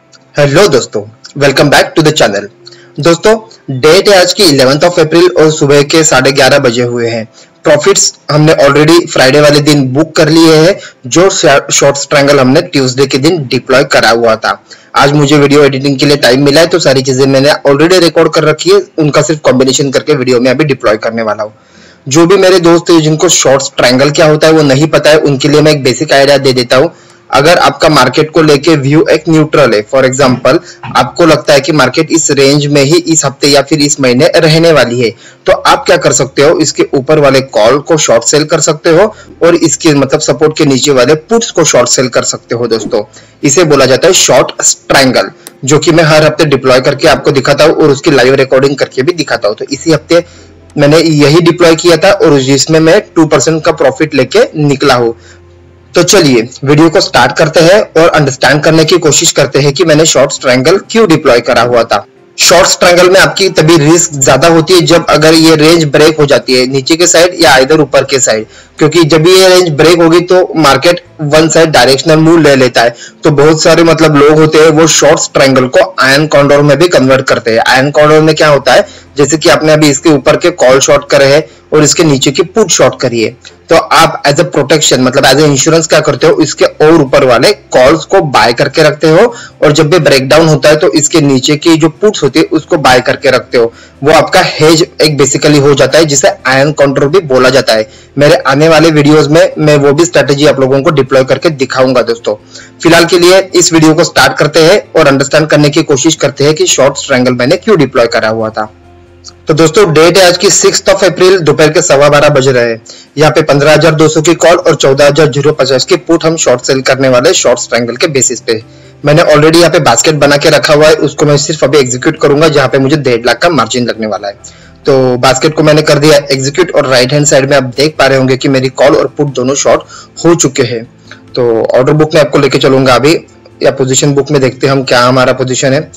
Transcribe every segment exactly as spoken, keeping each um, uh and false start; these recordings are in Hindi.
हेलो दोस्तों, welcome back to the channel. दोस्तों, डेट है आज की इलेवेंथ ऑफ अप्रैल और सुबह के साढ़े ग्यारह बजे हुए हैं। प्रॉफिट्स हमने ऑलरेडी फ्राइडे वाले दिन बुक कर लिए हैं, जो शॉर्ट ट्रायंगल हमने ट्यूसडे के दिन डिप्लॉय करा हुआ था। आज मुझे वीडियो एडिटिंग के लिए टाइम मिला है, तो सारी चीजें मैंने ऑलरेडी रिकॉर्ड कर रखी है, उनका सिर्फ कॉम्बिनेशन करके वीडियो में अभी डिप्लॉय करने वाला हूँ। जो भी मेरे दोस्त हैं जिनको शॉर्ट ट्रायंगल क्या होता है वो नहीं पता है, उनके लिए मैं एक बेसिक आइडिया दे देता हूँ। अगर आपका मार्केट को लेके व्यू एक न्यूट्रल है, फॉर एग्जांपल आपको लगता है कि मार्केट इस रेंज में ही इस हफ्ते या फिर इस महीने रहने वाली है, तो आप क्या कर सकते हो, इसके ऊपर वाले कॉल को शॉर्ट सेल कर सकते हो और इसके मतलब सपोर्ट के नीचे वाले पुट्स को शॉर्ट सेल कर सकते हो। दोस्तों, इसे बोला जाता है शॉर्ट ट्रायंगल, जो कि मैं हर हफ्ते डिप्लॉय करके आपको दिखाता हूँ और उसकी लाइव रिकॉर्डिंग करके भी दिखाता हूँ। तो इसी हफ्ते मैंने यही डिप्लॉय किया था और जिसमें मैं टू परसेंट का प्रॉफिट लेके निकला हूँ। तो चलिए वीडियो को स्टार्ट करते हैं और अंडरस्टैंड करने की कोशिश करते हैं कि मैंने शॉर्ट ट्रायंगल क्यों डिप्लॉय करा हुआ था। शॉर्ट ट्रायंगल में आपकी तभी रिस्क ज्यादा होती है जब अगर ये रेंज ब्रेक हो जाती है नीचे के साइड या इधर ऊपर के साइड, क्योंकि जब ये रेंज ब्रेक होगी तो market one side directional move ले लेता है। तो बहुत सारे मतलब लोग होते हैं वो शॉर्ट ट्रायंगल को आयन कॉन्डोर में भी कन्वर्ट करते हैं। आयन कॉन्डोर में क्या होता है, जैसे कि आपने अभी इसके ऊपर के कॉल शॉर्ट करे हैं और इसके नीचे की पुट शॉर्ट करिए, तो आप एज अ प्रोटेक्शन मतलब एज ए इंश्योरेंस क्या करते हो, इसके और ऊपर वाले कॉल्स को बाय करके रखते हो और जब भी ब्रेकडाउन होता है तो इसके नीचे की जो पुट्स होती है उसको बाय करके रखते हो। वो आपका हेज एक बेसिकली हो जाता है, जिसे आयन काउंटर भी बोला जाता है। मेरे आने वाले वीडियोस में मैं वो भी स्ट्रेटेजी आप लोगों को डिप्लॉय करके दिखाऊंगा। दोस्तों, फिलहाल के लिए इस वीडियो को स्टार्ट करते हैं और अंडरस्टैंड करने की कोशिश करते हैं कि शॉर्ट ट्रायंगल मैंने क्यों डिप्लॉय करा हुआ था। तो दोस्तों, डेट है आज की सिक्स्थ ऑफ अप्रैल, दोपहर के सवा बारह बज रहे हैं। यहाँ पे पंद्रह हजार दो सौ की कॉल और चौदह हजार जीरो पचास की पुट हम शॉर्ट सेल करने वाले शॉर्ट ट्रायंगल के बेसिस पे। मैंने ऑलरेडी यहाँ पे बास्केट बना के रखा हुआ है, उसको मैं सिर्फ अभी एग्जीक्यूट करूंगा, जहाँ पे मुझे डेढ़ लाख का मार्जिन लगने वाला है। तो बास्केट को मैंने कर दिया एग्जीक्यूट और राइट हैंड साइड में आप देख पा रहे होंगे कि मेरी कॉल और पुट दोनों शॉर्ट हो चुके हैं। तो ऑर्डर बुक में आपको लेके चलूंगा अभी, या पोजिशन बुक में देखते हैं हम क्या हमारा पोजिशन है।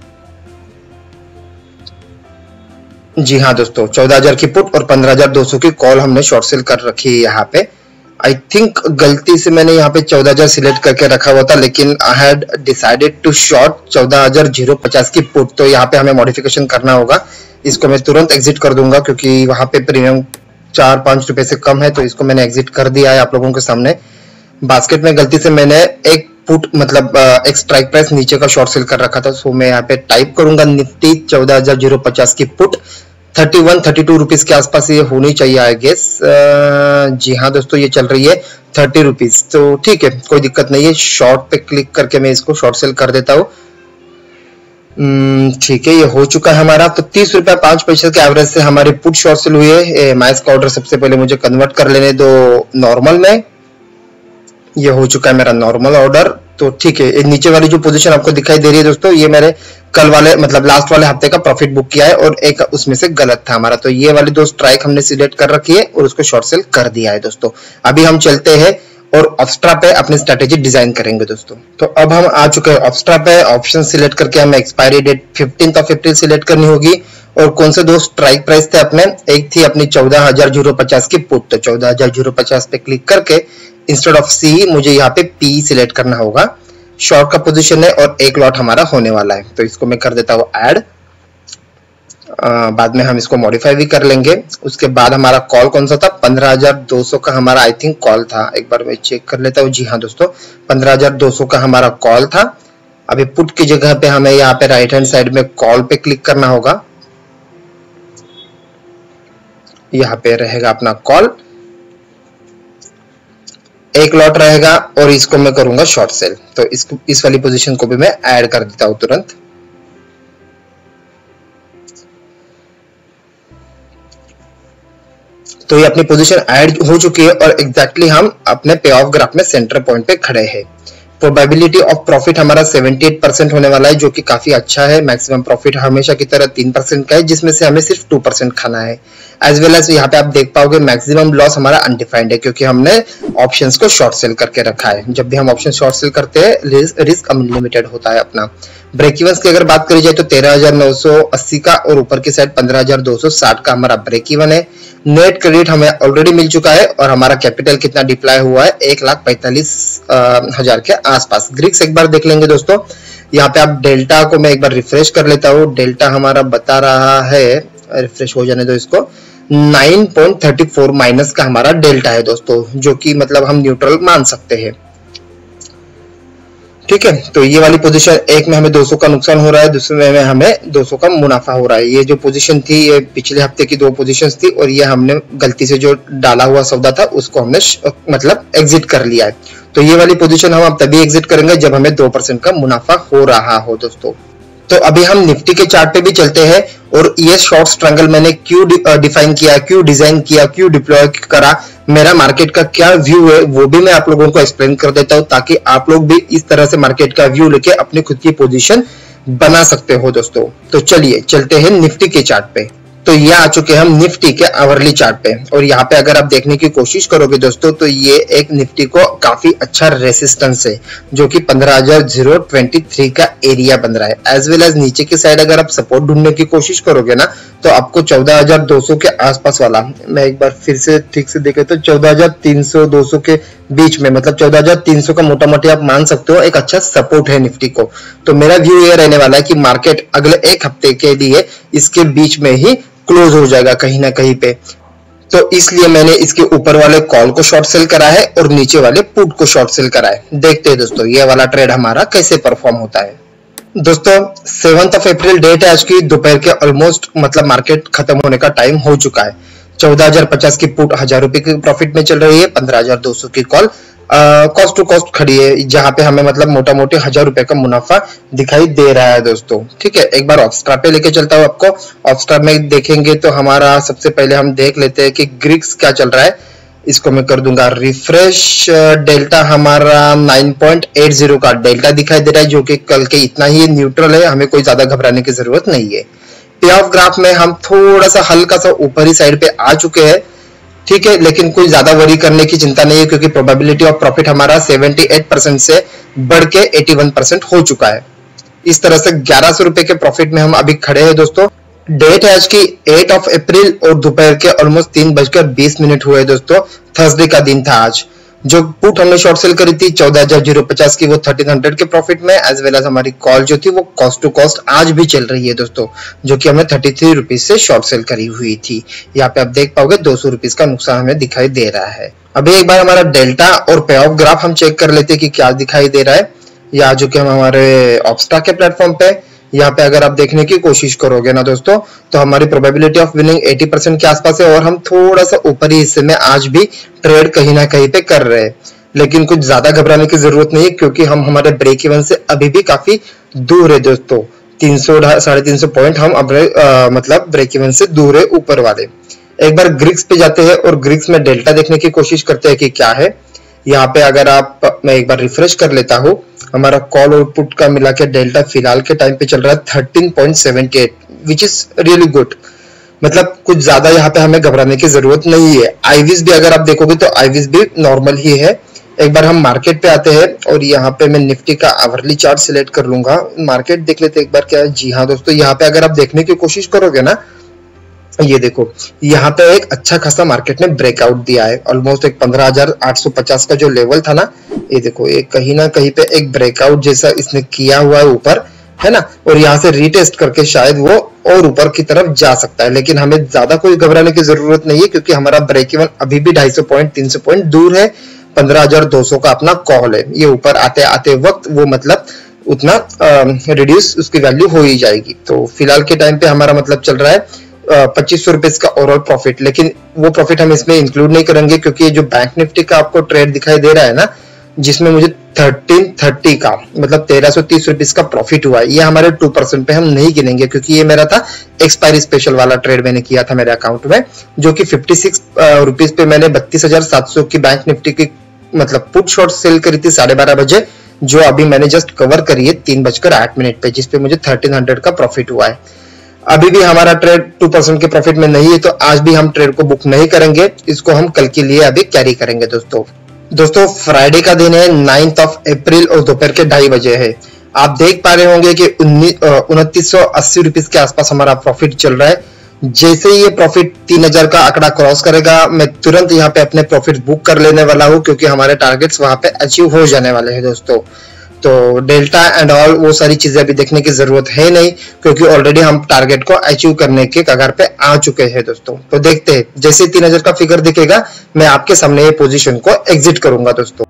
जी हाँ दोस्तों, चौदह हजार की पुट और पंद्रह हजार दो सौ की कॉल हमने शॉर्ट सेल कर रखी है। यहाँ पे आई थिंक गलती से मैंने यहाँ पे चौदह हजार सिलेक्ट करके रखा हुआ था, लेकिन I had decided to short चौदह हजार जीरो पचास की पुट। तो यहाँ पे हमें मॉडिफिकेशन करना होगा, इसको मैं तुरंत एग्जिट कर दूंगा क्योंकि वहां पे प्रीमियम चार पांच रुपए से कम है, तो इसको मैंने एग्जिट कर दिया है आप लोगों के सामने। बास्केट में गलती से मैंने एक पुट मतलब एक स्ट्राइक प्राइस नीचे का शॉर्ट सेल कर रखा था, सो मैं यहाँ पे टाइप करूंगा निफ्टी चौदह हजार जीरो पचास की put thirty one thirty two rupees के आसपास ये होनी चाहिए आई गेस। जी हाँ दोस्तों, ये चल रही है थर्टी रुपीज, तो ठीक है, कोई दिक्कत नहीं है। शॉर्ट पे क्लिक करके मैं इसको शॉर्ट सेल कर देता हूँ। ठीक है, ये हो चुका है हमारा। तो तीस रुपया पांच पैसे के एवरेज से हमारी पुट शॉर्ट सेल हुई है। माइस का ऑर्डर सबसे पहले मुझे कन्वर्ट कर लेने दो नॉर्मल में। ये हो चुका है मेरा नॉर्मल ऑर्डर। तो ठीक है, नीचे वाली जो पोजीशन आपको दिखाई दे रही है दोस्तों, ये मेरे कल वाले मतलब लास्ट वाले हफ्ते का प्रॉफिट बुक किया है और एक उसमें से गलत था हमारा। तो ये वाली दो स्ट्राइक हमने सिलेक्ट कर रखी है और उसको शॉर्ट सेल कर दिया है। दोस्तों, अभी हम चलते हैं और ऑप्स्ट्रा पे अपनी स्ट्रेटेजी डिजाइन करेंगे। दोस्तों, तो अब हम आ चुके हैं ऑप्स्ट्रा पे। ऑप्शन सिलेक्ट करके हमें expiry date fifteenth of April select करनी होगी और कौन से दो स्ट्राइक प्राइस थे अपने, एक थी अपनी चौदह हजार जीरो पचास की पुट, तो चौदह हजार जीरो पचास पे क्लिक करके इंस्टेड ऑफ सी मुझे यहाँ पे पी सिलेक्ट करना होगा। शॉर्ट का पोजीशन है और एक लॉट हमारा होने वाला है, तो इसको मैं कर देता हूँ ऐड। बाद में हम इसको मॉडिफाई भी कर लेंगे। उसके बाद हमारा कॉल कौन सा था, पंद्रह हजार दो सौ का हमारा आई थिंक कॉल था। एक बार मैं चेक कर लेता हूँ। जी हाँ दोस्तों, पंद्रह हजार दो सौ का हमारा कॉल था। अभी पुट की जगह पे हमें यहाँ पे राइट हैंड साइड में कॉल पे क्लिक करना होगा। यहाँ पे रहेगा अपना कॉल, एक लॉट रहेगा और इसको मैं करूंगा शॉर्ट सेल। तो इसको इस वाली पोजीशन को भी मैं ऐड कर देता हूं तुरंत। तो ये अपनी पोजीशन ऐड हो चुकी है और एग्जैक्टली हम अपने पे ऑफ ग्राफ में सेंटर पॉइंट पे खड़े हैं। प्रोबेबिलिटी ऑफ प्रॉफिट हमारा अठहत्तर परसेंट होने वाला है, जो कि काफी अच्छा है। मैक्सिमम प्रॉफिट हमेशा की तरह तीन परसेंट का है, जिसमें से हमें सिर्फ दो परसेंट खाना है। एज वेल एज यहाँ पे आप देख पाओगे मैक्सिमम लॉस हमारा अनडिफाइंड है, क्योंकि हमने ऑप्शंस को शॉर्ट सेल करके रखा है। जब भी हम ऑप्शन शॉर्ट सेल करते हैं रिस्क अनलिमिटेड होता है अपना। ब्रेक इवन की अगर बात करी जाए तो तेरह हजार नौ सौ अस्सी का और ऊपर की साइड पंद्रह हजार दो सौ साठ का हमारा ब्रेक इवन है। नेट क्रेडिट हमें ऑलरेडी मिल चुका है और हमारा कैपिटल कितना डिप्लॉय हुआ है, एक लाख पैंतालीस हजार के आसपास। ग्रीक्स एक बार देख लेंगे दोस्तों। यहाँ पे आप डेल्टा को मैं एक बार रिफ्रेश कर लेता हूँ। डेल्टा हमारा बता रहा है, रिफ्रेश हो जाने दो इसको, nine point thirty four minus का हमारा डेल्टा है दोस्तों, जो कि मतलब हम न्यूट्रल मान सकते हैं। ठीक है, तो ये वाली पोजीशन एक में हमें दो सौ का नुकसान हो रहा है, दूसरे में हमें दो सौ का मुनाफा हो रहा है। ये जो पोजीशन थी ये पिछले हफ्ते की दो पोजीशंस थी और ये हमने गलती से जो डाला हुआ सौदा था उसको हमने मतलब एग्जिट कर लिया है। तो ये वाली पोजीशन हम अब तभी एग्जिट करेंगे जब हमें दो परसेंट का मुनाफा हो रहा हो दोस्तों। तो अभी हम निफ्टी के चार्ट पे भी चलते हैं और ये शॉर्ट ट्रायंगल मैंने क्यों डिफाइन किया, क्यों डिजाइन किया, क्यों डिप्लॉय करा, मेरा मार्केट का क्या व्यू है वो भी मैं आप लोगों को एक्सप्लेन कर देता हूं, ताकि आप लोग भी इस तरह से मार्केट का व्यू लेके अपनी खुद की पोजीशन बना सकते हो दोस्तों। तो चलिए चलते हैं निफ्टी के चार्ट पे। तो ये आ चुके हम निफ्टी के आवरली चार्ट पे और यहाँ पे अगर आप देखने की कोशिश करोगे दोस्तों तो ये एक निफ्टी को काफी अच्छा रेसिस्टेंस है, जो कि पंद्रह हजार तेईस का एरिया बन रहा है। एज वेल एज नीचे की साइड अगर आप सपोर्ट ढूंढने की कोशिश करोगे ना तो आपको चौदह हजार दो सौ के आसपास वाला, मैं एक बार फिर से ठीक से देखे तो चौदह हजार तीन सौ दो सौ के बीच में, मतलब चौदह हजार तीन सौ का मोटा मोटी आप मान सकते हो एक अच्छा सपोर्ट है निफ्टी को। तो मेरा व्यू ये रहने वाला है कि मार्केट अगले एक हफ्ते के लिए इसके बीच में ही क्लोज हो जाएगा कहीं ना कहीं पे। तो इसलिए मैंने इसके ऊपर वाले कॉल को शॉर्ट सेल करा है और नीचे वाले पुट को शॉर्ट सेल करा है। देखते हैं दोस्तों ये वाला ट्रेड हमारा कैसे परफॉर्म होता है। दोस्तों सेवंथ ऑफ अप्रैल डेट है आज की, दोपहर के ऑलमोस्ट मतलब मार्केट खत्म होने का टाइम हो चुका है। चौदह हजार पचास की पुट हजार रुपए के प्रॉफिट में चल रही है, पंद्रह हजार दो सौ की कॉल कॉस्ट टू कॉस्ट खड़ी है, जहां पे हमें मतलब मोटा मोटी हजार रुपए का मुनाफा दिखाई दे रहा है दोस्तों। ठीक है, एक बार ऑफस्ट्रा पे लेके चलता हूँ आपको। ऑफस्ट्रा में देखेंगे तो हमारा सबसे पहले हम देख लेते हैं कि ग्रीक्स क्या चल रहा है। इसको मैं कर दूंगा रिफ्रेश। डेल्टा हमारा नाइन पॉइंट एट जीरो का डेल्टा दिखाई दे रहा है, जो कि कल के इतना ही न्यूट्रल है, हमें कोई ज्यादा घबराने की जरूरत नहीं है। पे ऑफ ग्राफ में हम थोड़ा सा हल्का सा ऊपरी साइड पे आ चुके हैं। ठीक है, लेकिन कोई ज्यादा वरी करने की चिंता नहीं है, क्योंकि प्रोबेबिलिटी ऑफ प्रॉफिट हमारा अठहत्तर परसेंट से बढ़ के इक्यासी परसेंट हो चुका है। इस तरह से ग्यारह सौ रुपए के प्रॉफिट में हम अभी खड़े हैं दोस्तों। डेट है आज की आठ ऑफ अप्रैल और दोपहर के ऑलमोस्ट तीन बजकर बीस मिनट हुए दोस्तों। थर्सडे का दिन था आज। जो पुट हमने शॉर्ट सेल करी थी चौदह हजार जीरो पचास की, वो थर्टीन हंड्रेड के प्रॉफिट में, एज वेल एज हमारी कॉल जो थी वो कॉस्ट टू कॉस्ट आज भी चल रही है दोस्तों, जो कि हमें थर्टी थ्री रुपीज से शॉर्ट सेल करी हुई थी। यहाँ पे आप देख पाओगे दो सौ रुपीज का नुकसान हमें दिखाई दे रहा है। अभी एक बार हमारा डेल्टा और पे ऑफ ग्राफ हम चेक कर लेते हैं कि क्या दिखाई दे रहा है। या जो कि हम हमारे ऑफस्टा के प्लेटफॉर्म पे, यहाँ पे अगर आप देखने की कोशिश करोगे ना दोस्तों तो हमारी प्रोबेबिलिटी ऑफ विनिंग अस्सी परसेंट के आसपास है और हम थोड़ा सा ऊपरी हिस्से में आज भी ट्रेड कहीं ना कहीं पे कर रहे हैं। लेकिन कुछ ज्यादा घबराने की जरूरत नहीं है, क्योंकि हम हमारे ब्रेक इवन से अभी भी काफी दूर है दोस्तों। तीन सौ साढ़े तीन सौ पॉइंट हम अपने मतलब ब्रेक इवन से दूर है ऊपर वाले। एक बार ग्रीक्स पे जाते हैं और ग्रीक्स में डेल्टा देखने की कोशिश करते हैं कि क्या है। यहाँ पे अगर आप, मैं एक बार रिफ्रेश कर लेता हूँ, हमारा कॉल और पुट का मिला के डेल्टा फिलहाल के टाइम पे चल रहा है thirteen point seven eight, which is really good. मतलब कुछ ज्यादा यहाँ पे हमें घबराने की जरूरत नहीं है। आईवीज भी अगर आप देखोगे तो आईवीज भी नॉर्मल ही है। एक बार हम मार्केट पे आते हैं और यहाँ पे मैं निफ्टी का आवरली चार्ट सिलेक्ट कर लूंगा। मार्केट देख लेते हैं एक बार क्या है। जी हाँ दोस्तों, यहाँ पे अगर आप देखने की कोशिश करोगे ना, ये देखो यहाँ पे एक अच्छा खासा मार्केट ने ब्रेकआउट दिया है। ऑलमोस्ट एक पंद्रह हजार आठ सौ पचास का जो लेवल था ना, ये देखो एक कहीं ना कहीं पे एक ब्रेकआउट जैसा इसने किया हुआ है ऊपर, है ना। और यहाँ से रीटेस्ट करके शायद वो और ऊपर की तरफ जा सकता है, लेकिन हमें ज्यादा कोई घबराने की जरूरत नहीं है, क्योंकि हमारा ब्रेक इवन अभी भी ढाई सौ पॉइंट तीन सौ पॉइंट दूर है। पंद्रह हजार दो सौ का अपना कॉल है। ये ऊपर आते आते वक्त वो मतलब उतना रिड्यूस उसकी वैल्यू हो ही जाएगी। तो फिलहाल के टाइम पे हमारा मतलब चल रहा है पच्चीस सौ रुपए का ओवरऑल प्रॉफिट, लेकिन वो प्रॉफिट हम इसमें इंक्लूड नहीं करेंगे, क्योंकि जो बैंक निफ्टी का आपको ट्रेड दिखाई दे रहा है ना, जिसमें मुझे थर्टीन थर्टी का मतलब तेरह सौ तीस रुपीस का प्रॉफिट हुआ है, ये हमारे टू परसेंट पे हम नहीं गिनेंगे, क्योंकि ये मेरा था एक्सपायरी स्पेशल वाला ट्रेड मैंने किया था मेरे अकाउंट में, जो कि फिफ्टी सिक्स रुपीस पे मैंने बत्तीस हजार सात सौ की बैंक निफ्टी की मतलब पुट शॉर्ट सेल करी थी साढ़े बारह बजे, जो अभी मैंने जस्ट कवर करी है तीन बजकर आठ मिनट पे, जिसपे मुझे थर्टीन हंड्रेड का प्रॉफिट हुआ है। अभी भी हमारा ट्रेड टू परसेंट के प्रॉफिट में नहीं है, तो आज भी हम ट्रेड को बुक नहीं करेंगे, इसको हम कल के लिए अभी कैरी करेंगे दोस्तों। दोस्तों फ्राइडे का दिन है, नाइन्थ ऑफ अप्रैल और दोपहर के ढाई बजे है। आप देख पा रहे होंगे कि उन्नीस उनतीस सौ अस्सी रुपीस के आसपास हमारा प्रॉफिट चल रहा है, जैसे ही ये प्रॉफिट तीन हज़ार का आंकड़ा क्रॉस करेगा, मैं तुरंत यहाँ पे अपने प्रॉफिट बुक कर लेने वाला हूँ, क्योंकि हमारे टारगेट्स वहां पे अचीव हो जाने वाले हैं दोस्तों। तो डेल्टा एंड ऑल वो सारी चीजें अभी देखने की जरूरत है नहीं, क्योंकि ऑलरेडी हम टारगेट को अचीव करने के कगार पे आ चुके हैं दोस्तों। तो देखते हैं, जैसे तीन हज़ार का फिगर दिखेगा मैं आपके सामने ये पोजीशन को एग्जिट करूंगा दोस्तों।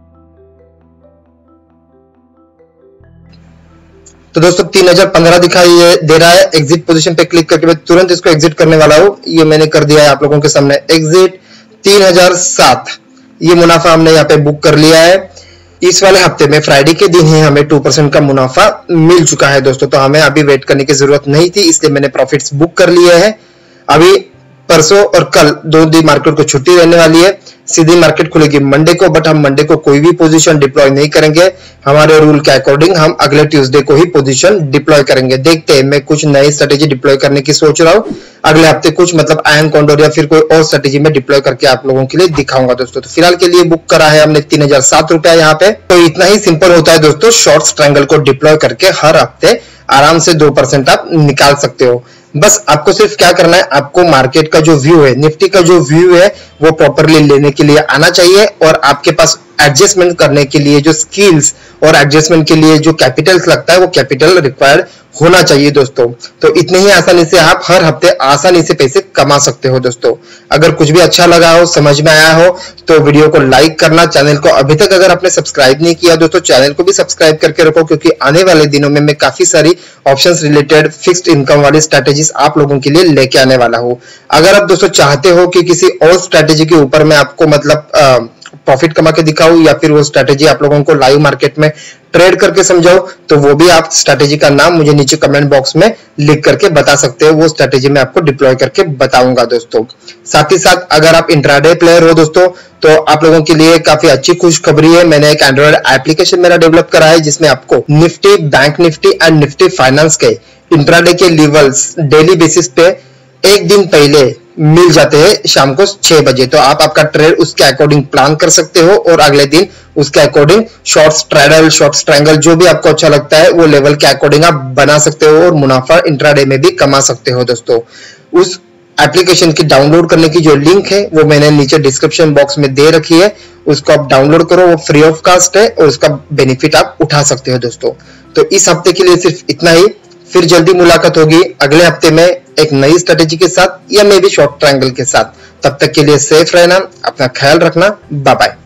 तो दोस्तों तीन हज़ार पंद्रह दिखाई दे रहा है, एग्जिट पोजीशन पे क्लिक करके मैं तुरंत इसको एग्जिट करने वाला हूँ। ये मैंने कर दिया है आप लोगों के सामने एग्जिट। तीन हज़ार सात ये मुनाफा हमने यहाँ पे बुक कर लिया है। इस वाले हफ्ते में फ्राइडे के दिन ही हमें टू परसेंट का मुनाफा मिल चुका है दोस्तों। तो हमें अभी वेट करने की जरूरत नहीं थी, इसलिए मैंने प्रॉफिट्स बुक कर लिए हैं। अभी परसों और कल दो दिन मार्केट को छुट्टी रहने वाली है, सीधी मार्केट खुलेगी मंडे को, बट हम मंडे को कोई भी पोजीशन डिप्लॉय नहीं करेंगे। हमारे रूल के अकॉर्डिंग हम अगले ट्यूसडे को ही पोजीशन डिप्लॉय करेंगे। देखते हैं, मैं कुछ नई स्ट्रेटेजी डिप्लॉय करने की सोच रहा हूँ अगले हफ्ते, कुछ मतलब आयन कॉन्डोर या फिर कोई और स्ट्रेटेजी में डिप्लॉय करके आप लोगों के लिए दिखाऊंगा दोस्तों। तो फिलहाल के लिए बुक करा है हमने तीन हजार सात रुपया यहाँ पे। तो इतना ही सिंपल होता है दोस्तों, शॉर्ट ट्रायंगल को डिप्लॉय करके हर हफ्ते आराम से दो परसेंट आप निकाल सकते हो। बस आपको सिर्फ क्या करना है, आपको मार्केट का जो व्यू है, निफ्टी का जो व्यू है वो प्रॉपरली लेने के लिए आना चाहिए, और आपके पास एडजस्टमेंट करने के लिए जो स्किल्स और एडजस्टमेंट के लिए जो कैपिटल लगता है वो कैपिटल रिक्वायर्ड होना चाहिए दोस्तों। तो इतने ही आसानी से आप हर हफ्ते आसानी से पैसे कमा सकते हो दोस्तों। अगर कुछ भी अच्छा लगा हो, समझ में आया हो, तो वीडियो को लाइक करना, चैनल को अभी तक अगर आपने सब्सक्राइब नहीं किया दोस्तों, चैनल को भी सब्सक्राइब करके रखो, क्योंकि आने वाले दिनों में मैं काफी सारी ऑप्शंस रिलेटेड फिक्स्ड इनकम वाली स्ट्रेटेजीज आप लोगों के लिए लेके आने वाला हूँ। अगर आप दोस्तों चाहते हो कि किसी और स्ट्रेटेजी के ऊपर मैं आपको मतलब आ, प्रॉफिट कमा के दिखाऊं, या फिर वो स्ट्रेटेजी आप लोगों को लाइव मार्केट में ट्रेड करके समझाओ, तो वो भी आप स्ट्रेटेजी का नाम मुझे नीचे कमेंट बॉक्स में लिख करके बता सकते हो। वो स्ट्रेटेजी मैं आपको डिप्लॉय करके बताऊंगा दोस्तों। साथ ही साथ अगर आप इंट्राडे प्लेयर हो दोस्तों, तो आप लोगों के लिए काफी अच्छी खुशखबरी है। मैंने एक एंड्रॉइड एप्लीकेशन मेरा डेवलप करा है, जिसमें आपको Nifty, bank Nifty and Nifty finance के इंट्राडे के लेवल्स डेली बेसिस पे एक दिन पहले मिल जाते हैं शाम को छह बजे। तो आप आपका ट्रेड उसके अकॉर्डिंग प्लान कर सकते हो, और अगले दिन उसके according short straddle, short strangle जो भी आपको अच्छा लगता है वो लेवल के अकॉर्डिंग आप बना सकते हो, और मुनाफा इंट्राडे में भी कमा सकते हो दोस्तों। उस एप्लीकेशन की डाउनलोड करने की जो लिंक है वो मैंने नीचे डिस्क्रिप्शन बॉक्स में दे रखी है, उसको आप डाउनलोड करो, वो फ्री ऑफ कास्ट है और उसका बेनिफिट आप उठा सकते हो दोस्तों। तो इस हफ्ते के लिए सिर्फ इतना ही, फिर जल्दी मुलाकात होगी अगले हफ्ते में एक नई स्ट्रेटेजी के साथ, या मे बी शॉर्ट ट्रायंगल के साथ। तब तक के लिए सेफ रहना, अपना ख्याल रखना, बाय बाय।